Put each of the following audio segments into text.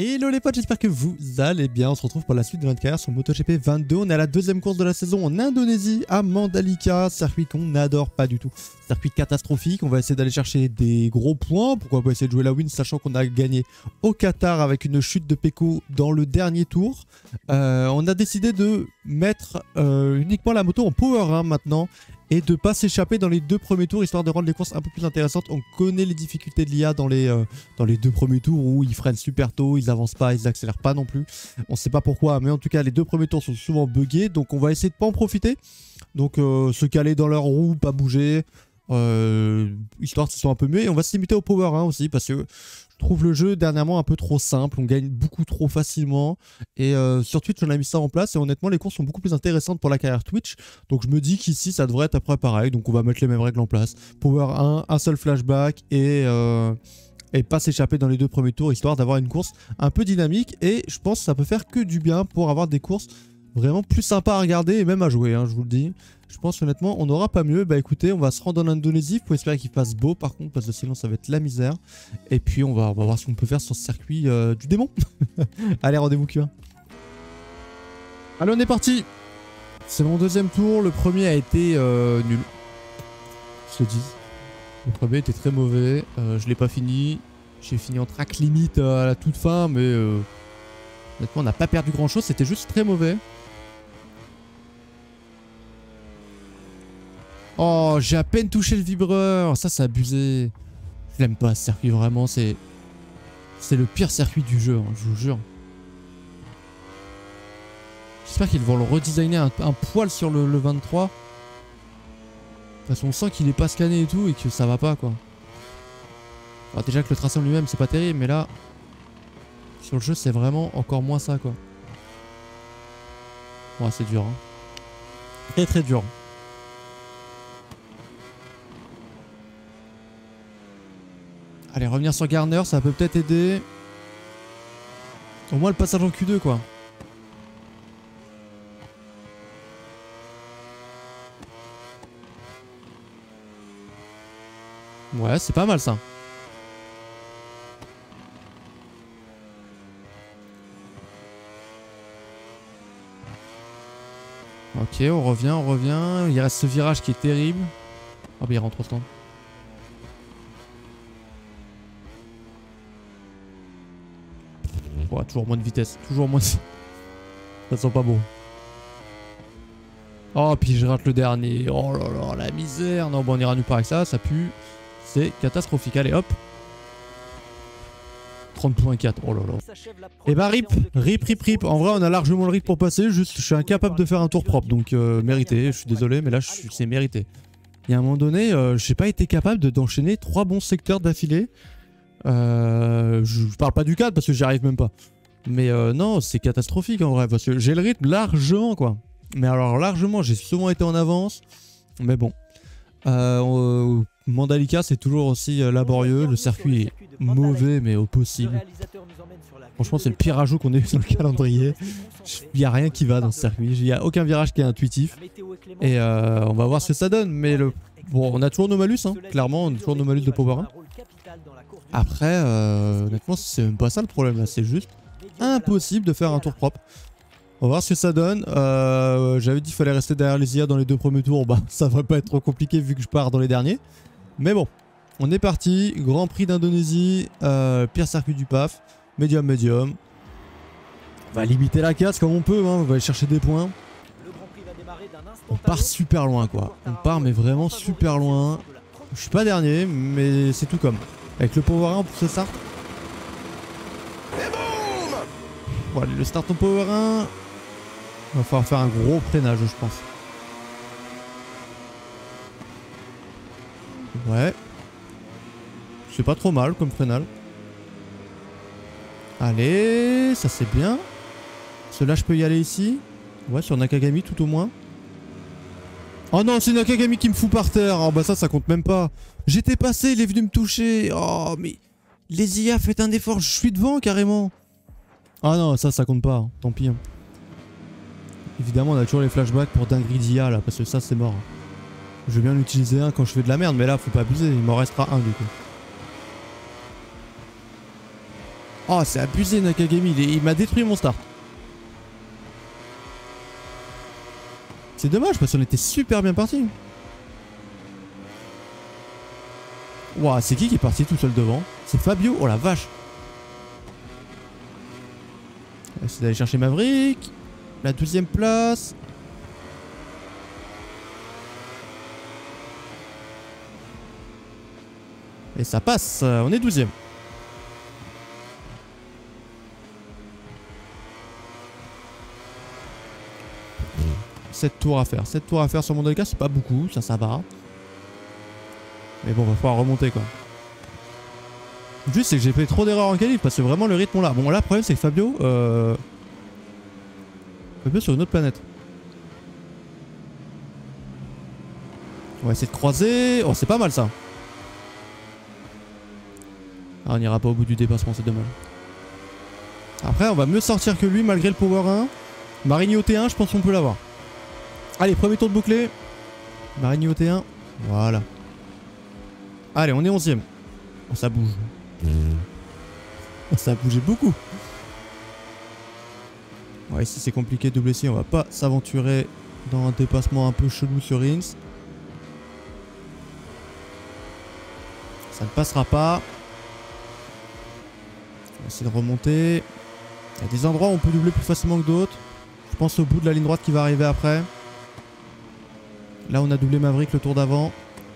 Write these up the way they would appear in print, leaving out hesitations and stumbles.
Hello les potes, j'espère que vous allez bien. On se retrouve pour la suite de notre carrière sur MotoGP 22. On est à la deuxième course de la saison en Indonésie, à Mandalika, circuit qu'on n'adore pas du tout. Circuit catastrophique, on va essayer d'aller chercher des gros points. Pourquoi pas essayer de jouer la win, sachant qu'on a gagné au Qatar avec une chute de Pecco dans le dernier tour. On a décidé de mettre uniquement la moto en Power 1 maintenant et de ne pas s'échapper dans les deux premiers tours, histoire de rendre les courses un peu plus intéressantes. On connaît les difficultés de l'IA dans les deux premiers tours où ils freinent super tôt, ils avancent pas, ils accélèrent pas non plus. On sait pas pourquoi, mais en tout cas les deux premiers tours sont souvent buggés, donc on va essayer de pas en profiter. Donc se caler dans leur roue, pas bouger, histoire qu'ils soient un peu mieux. Et on va se limiter au Power 1 aussi, parce que je trouve le jeu dernièrement un peu trop simple, on gagne beaucoup trop facilement et sur Twitch on a mis ça en place et honnêtement les courses sont beaucoup plus intéressantes pour la carrière Twitch, donc je me dis qu'ici ça devrait être à peu près pareil, donc on va mettre les mêmes règles en place. Power 1, un seul flashback et pas s'échapper dans les deux premiers tours, histoire d'avoir une course un peu dynamique, et je pense que ça peut faire que du bien pour avoir des courses vraiment plus sympas à regarder et même à jouer, hein, je vous le dis. Je pense honnêtement on n'aura pas mieux. Bah écoutez, on va se rendre en Indonésie pour espérer qu'il fasse beau par contre, parce que sinon ça va être la misère. Et puis on va voir ce qu'on peut faire sur ce circuit du démon. Allez, rendez-vous Q1. Allez, on est parti. C'est mon deuxième tour, le premier a été nul. Je te dis. Le premier était très mauvais, je l'ai pas fini. J'ai fini en track limite à la toute fin, mais honnêtement on n'a pas perdu grand chose, c'était juste très mauvais. Oh, j'ai à peine touché le vibreur. Ça, c'est abusé. Je l'aime pas ce circuit, vraiment. C'est le pire circuit du jeu, hein, je vous jure. J'espère qu'ils vont le redesigner un poil sur le 23. Parce qu'on sent qu'il est pas scanné et tout et que ça va pas, quoi. Alors, déjà que le tracé en lui-même, c'est pas terrible, mais là, sur le jeu, c'est vraiment encore moins ça, quoi. Ouais, c'est dur, hein. Très très dur. Allez, revenir sur Garner, ça peut peut-être aider. Au moins le passage en Q2, quoi. Ouais, c'est pas mal ça. Ok, on revient, on revient. Il reste ce virage qui est terrible. Oh, bah il rentre autant. Ouais, toujours moins de vitesse, toujours moins de... Ça sent pas bon. Oh, puis je rate le dernier. Oh là là, la misère. Non, bon, on ira nulle part avec ça, ça pue. C'est catastrophique. Allez, hop. 30.4. Oh là là. Et bah, rip. En vrai, on a largement le rythme pour passer. Juste, je suis incapable de faire un tour propre. Donc, mérité. Je suis désolé, mais là, c'est mérité. Il y a un moment donné, j'ai pas été capable d'enchaîner 3 bons secteurs d'affilée. Je parle pas du 4 parce que j'y arrive même pas. Mais non, c'est catastrophique en vrai. Parce que j'ai le rythme largement, quoi. Mais alors, largement, j'ai souvent été en avance. Mais bon. Mandalika, c'est toujours aussi laborieux. Le circuit est mauvais, mais au possible. Franchement, c'est le pire ajout qu'on ait eu sur le calendrier. Il n'y a rien qui va dans ce circuit. Il n'y a aucun virage qui est intuitif. Et on va voir ce que ça donne. Mais bon, on a toujours nos malus, hein. Clairement, on a toujours nos malus de Power 1. Après, honnêtement, c'est même pas ça le problème là. C'est juste impossible de faire un tour propre. On va voir ce que ça donne. J'avais dit qu'il fallait rester derrière les IA dans les deux premiers tours. Bah, ça devrait pas être trop compliqué vu que je pars dans les derniers. Mais bon, on est parti. Grand Prix d'Indonésie. Pire circuit du PAF. Médium. On va limiter la casse comme on peut. Hein. On va aller chercher des points. On part super loin, quoi. On part, mais vraiment super loin. Je suis pas dernier, mais c'est tout comme. Avec le Power 1, on pousse le start. Bon, allez, le start en Power 1. Il va falloir faire un gros freinage, je pense. Ouais. C'est pas trop mal comme freinage. Allez, ça c'est bien. Celui-là, je peux y aller ici. Ouais, sur Nakagami tout au moins. Oh non, c'est Nakagami qui me fout par terre. Oh bah ça compte même pas. J'étais passé, il est venu me toucher. Oh, mais les IA, faites un effort, je suis devant carrément. Ah non, ça compte pas, hein. Tant pis. Hein. Évidemment, on a toujours les flashbacks pour dinguerie d'IA là, parce que ça c'est mort. Je vais bien l'utiliser un quand je fais de la merde, mais là faut pas abuser, il m'en restera un du coup. Oh, c'est abusé Nakagami, il m'a détruit mon start. C'est dommage parce qu'on était super bien parti. Ouah, c'est qui est parti tout seul devant? C'est Fabio, oh la vache. On va essayer d'aller chercher Maverick. La 12e place. Et ça passe, on est 12e. Sept tours à faire. 7 tours à faire sur mon Delica, c'est pas beaucoup, ça va. Mais bon, va falloir remonter quoi. Juste, c'est que j'ai fait trop d'erreurs en qualif parce que vraiment le rythme on l'a. Bon, là, le problème, c'est que Fabio. Fabio sur une autre planète. On va essayer de croiser. Oh, c'est pas mal ça. Ah, on n'ira pas au bout du dépassement, c'est dommage. Après, on va mieux sortir que lui malgré le power 1. Marigny au T1, je pense qu'on peut l'avoir. Allez, premier tour de bouclé. Marigny au T1. Voilà. Allez, on est 11ème. Oh, ça bouge. Oh, ça a bougé beaucoup. Ouais, ici c'est compliqué de doubler ici. On va pas s'aventurer dans un dépassement un peu chelou sur Rins. Ça ne passera pas. On va essayer de remonter. Il y a des endroits où on peut doubler plus facilement que d'autres. Je pense au bout de la ligne droite qui va arriver après. Là on a doublé Maverick le tour d'avant.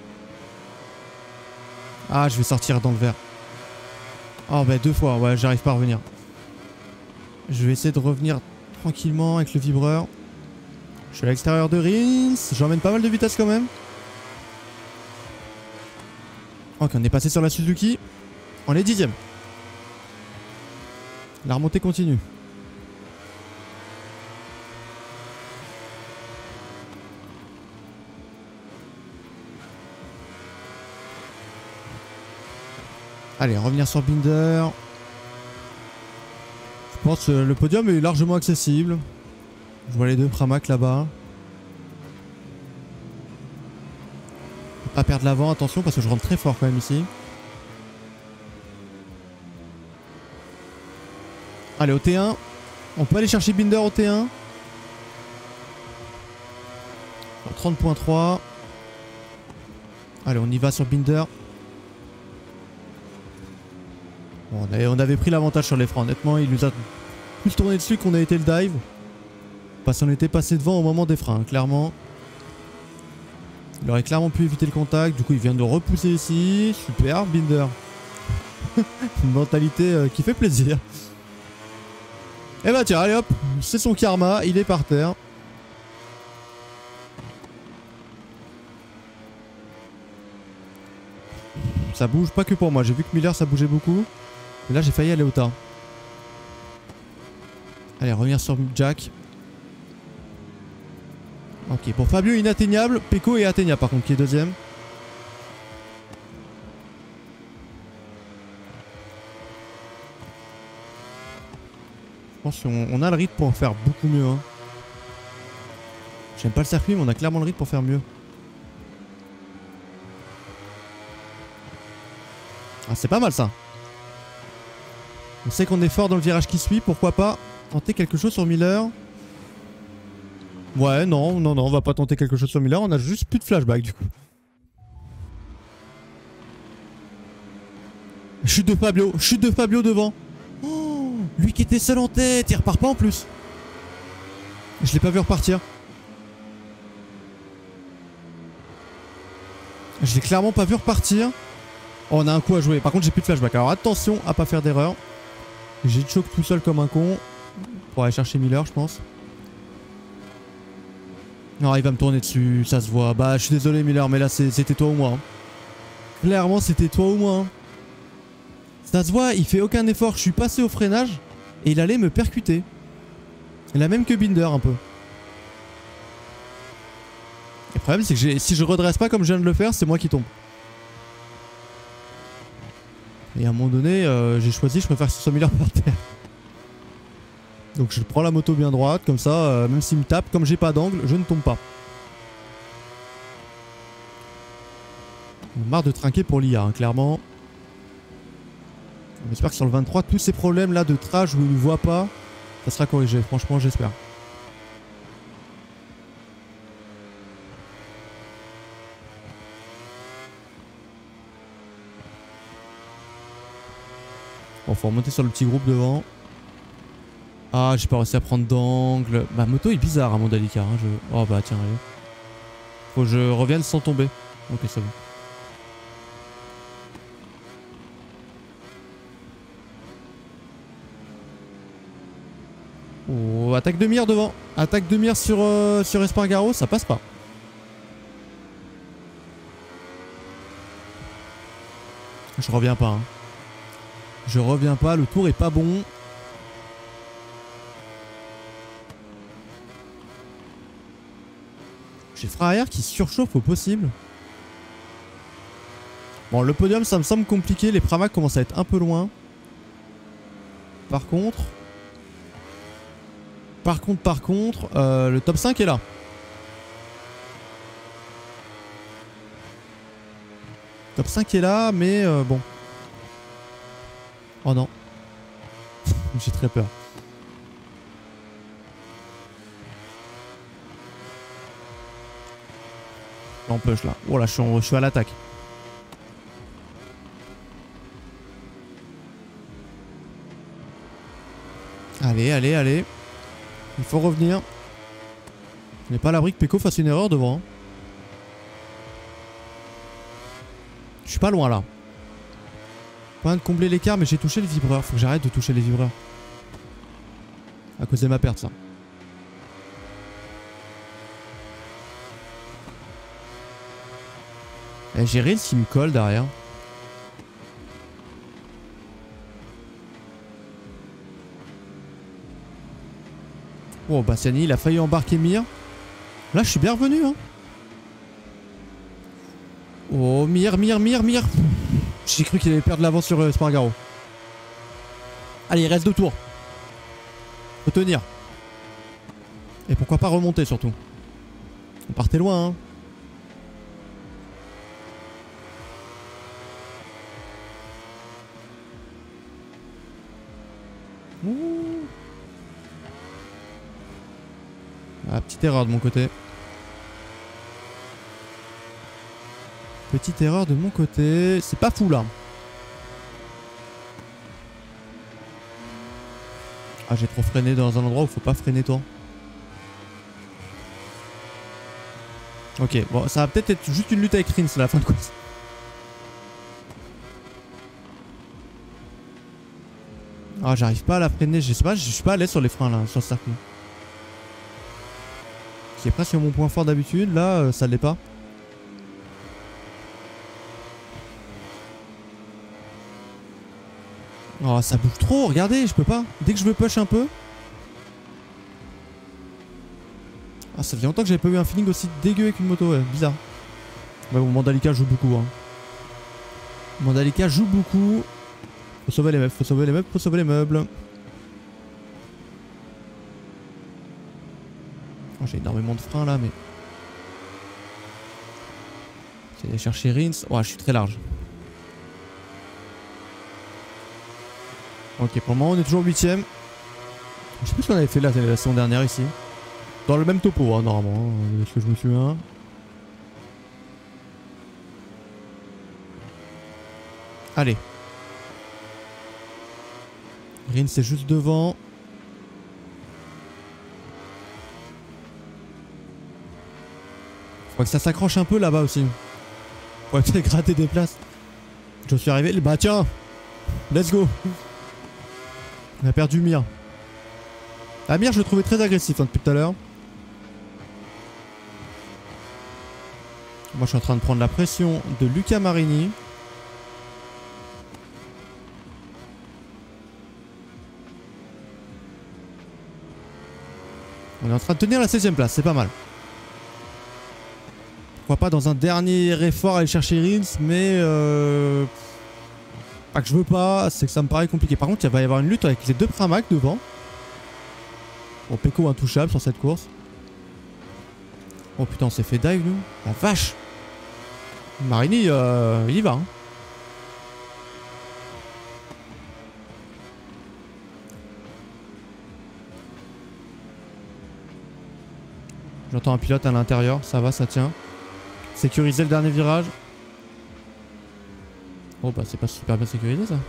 Ah, je vais sortir dans le vert. Oh bah 2 fois, ouais, j'arrive pas à revenir. Je vais essayer de revenir tranquillement avec le vibreur. Je suis à l'extérieur de Rins. J'emmène pas mal de vitesse quand même. Ok, on est passé sur la Suzuki. On est 10ème. La remontée continue. Allez, revenir sur Binder. Je pense que le podium est largement accessible. Je vois les deux Pramac là-bas. Pas perdre l'avant, attention parce que je rentre très fort quand même ici. Allez, au T1. On peut aller chercher Binder au T1. 30.3. Allez, on y va sur Binder. Bon, on avait pris l'avantage sur les freins. Honnêtement, il nous a plus tourné dessus qu'on a été le dive. Parce qu'on était passé devant au moment des freins, clairement. Il aurait clairement pu éviter le contact. Du coup, il vient de repousser ici. Super, Binder. Une mentalité qui fait plaisir. Et bah tiens, allez hop, c'est son karma, il est par terre. Ça bouge pas que pour moi, j'ai vu que Miller ça bougeait beaucoup. Mais là j'ai failli aller au tas. Allez, revenir sur Jack. Ok, pour Fabio inatteignable, Pecco est atteignable par contre qui est deuxième. Je pense qu'on a le rythme pour faire beaucoup mieux. Hein. J'aime pas le circuit mais on a clairement le rythme pour faire mieux. Ah, c'est pas mal ça. On sait qu'on est fort dans le virage qui suit, pourquoi pas tenter quelque chose sur Miller. Ouais, non, on va pas tenter quelque chose sur Miller, on a juste plus de flashback du coup. Chute de Fabio devant. Oh, lui qui était seul en tête, il repart pas en plus. Je l'ai pas vu repartir. Je l'ai clairement pas vu repartir. Oh, on a un coup à jouer. Par contre, j'ai plus de flashback. Alors attention à pas faire d'erreur. J'ai choc tout seul comme un con. Pour aller chercher Miller, je pense. Non, il va me tourner dessus. Ça se voit. Bah, je suis désolé, Miller, mais là, c'était toi ou moi. Hein. Clairement, c'était toi ou moi. Hein. Ça se voit, il fait aucun effort. Je suis passé au freinage et il allait me percuter. La même que Binder, un peu. Le problème, c'est que si je redresse pas comme je viens de le faire, c'est moi qui tombe. Et à un moment donné, j'ai choisi, je préfère que ce soit Miller par terre. Donc je prends la moto bien droite, comme ça, même s'il me tape, comme j'ai pas d'angle, je ne tombe pas. On a marre de trinquer pour l'IA, hein, clairement. J'espère que sur le 23, tous ces problèmes là de trash où il ne voit pas, ça sera corrigé. Franchement, j'espère. Bon, faut remonter sur le petit groupe devant. Ah, j'ai pas réussi à prendre d'angle. Ma moto est bizarre à Mandalika. Hein, oh bah tiens, allez. Faut que je revienne sans tomber. Ok, c'est bon. Oh, attaque de mire devant. Attaque de mire sur Espargaro, ça passe pas. Je reviens pas. Hein. Je reviens pas, le tour est pas bon. J'ai le frein arrière qui surchauffe au possible. Bon, le podium, ça me semble compliqué. Les Pramac commencent à être un peu loin. Par contre, le top 5 est là. Top 5 est là, mais bon. Oh non. J'ai très peur. En push là. Oh là, je suis à l'attaque. Allez, allez, allez. Il faut revenir. On n'est pas à l'abri que Peko fasse une erreur devant. Hein. Je suis pas loin là. Point de combler l'écart, mais j'ai touché le vibreur. Faut que j'arrête de toucher les vibreurs. À cause de ma perte, ça. J'ai Reels qui me colle derrière. Oh, Bastiani, il a failli embarquer Mir. Là, je suis bien revenu. Hein. Oh, Mir. J'ai cru qu'il allait perdre l'avance sur Espargaro. Allez, il reste 2 tours. Faut tenir. Et pourquoi pas remonter surtout. On partait loin, hein. Ah, petite erreur de mon côté. Petite erreur de mon côté. C'est pas fou là. Ah, j'ai trop freiné dans un endroit où faut pas freiner toi. Ok, bon, ça va peut-être être juste une lutte avec Rins à la fin de course. Ah, j'arrive pas à la freiner. Je sais pas, je suis pas à l'aise sur les freins là, sur le circuit. Qui est presque mon point fort d'habitude. Là, ça l'est pas. Oh, ça bouge trop, regardez, je peux pas. Dès que je veux push un peu. Ah, ça fait longtemps que j'avais pas eu un feeling aussi dégueu avec une moto, ouais, bizarre. Ouais, bon, Mandalika joue beaucoup. Hein. Mandalika joue beaucoup. Faut sauver les meubles, faut sauver les meubles, faut sauver les meubles. Oh, j'ai énormément de freins là, mais. J'ai allé chercher Rins. Oh, je suis très large. Ok, pour le moment, on est toujours 8ème. Je sais plus ce qu'on avait fait là la saison dernière ici. Dans le même topo, hein, normalement, hein, est-ce que je me souviens. Allez. Rins c'est juste devant. Faut que ça s'accroche un peu là-bas aussi. Faut peut-être gratter des places. Je suis arrivé. Bah tiens. Let's go. On a perdu Mir. Ah, Mir, je le trouvais très agressif hein, depuis tout à l'heure. Moi, je suis en train de prendre la pression de Luca Marini. On est en train de tenir la 16ème place, c'est pas mal. Pourquoi pas dans un dernier effort aller chercher Rins, mais pas que je veux pas, c'est que ça me paraît compliqué. Par contre, il va y avoir une lutte avec les 2 Pramac devant. Bon, Peko intouchable sur cette course. Oh putain, on s'est fait dive nous. La vache. Marini, il y va. Hein. J'entends un pilote à l'intérieur, ça va, ça tient. Sécuriser le dernier virage. Oh bah c'est pas super bien sécurisé ça.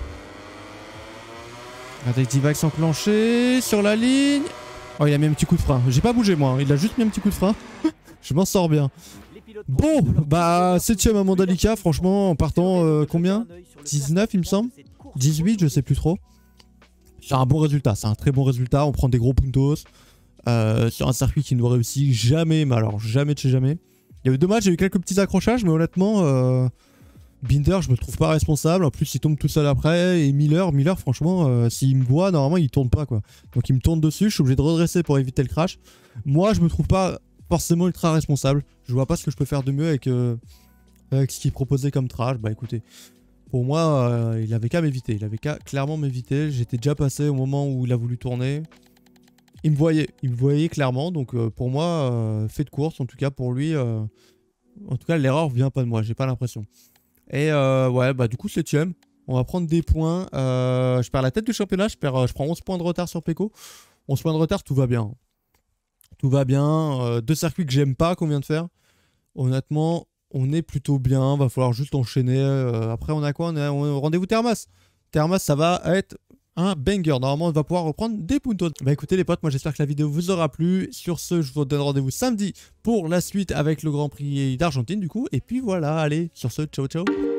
Additive enclenché sur la ligne. Oh il a mis un petit coup de frein. J'ai pas bougé moi, il a juste mis un petit coup de frein. Je m'en sors bien. Bon, bah 7ème à Mandalika, franchement en partant combien 19 il me semble. 18 je sais plus trop. C'est un bon résultat, c'est un très bon résultat. On prend des gros puntos. Sur un circuit qui ne nous réussit jamais, mais alors jamais de chez jamais. Il y a eu 2 matchs, j'ai eu quelques petits accrochages, mais honnêtement, Binder, je me trouve pas responsable. En plus, il tombe tout seul après. Et Miller, franchement, s'il me voit, normalement, il tourne pas, quoi. Donc, il me tourne dessus. Je suis obligé de redresser pour éviter le crash. Moi, je me trouve pas forcément ultra responsable. Je vois pas ce que je peux faire de mieux avec ce qu'il proposait comme trash. Bah, écoutez, pour moi, il avait qu'à m'éviter. Il avait qu'à clairement m'éviter. J'étais déjà passé au moment où il a voulu tourner. Il me voyait clairement. Donc, pour moi, fait de course, en tout cas, pour lui, en tout cas, l'erreur vient pas de moi. J'ai pas l'impression. Et ouais, bah du coup 7ème. On va prendre des points. Je perds la tête du championnat. Je prends 11 points de retard sur Pecco. 11 points de retard, tout va bien. Tout va bien. 2 circuits que j'aime pas qu'on vient de faire. Honnêtement, on est plutôt bien. Va falloir juste enchaîner. Après, on a quoi? On a rendez-vous Termas. Termas, ça va être un banger. Normalement, on va pouvoir reprendre des puntos. Bah écoutez les potes, moi j'espère que la vidéo vous aura plu. Sur ce, je vous donne rendez-vous samedi pour la suite avec le Grand Prix d'Argentine du coup. Et puis voilà, allez, sur ce, ciao ciao.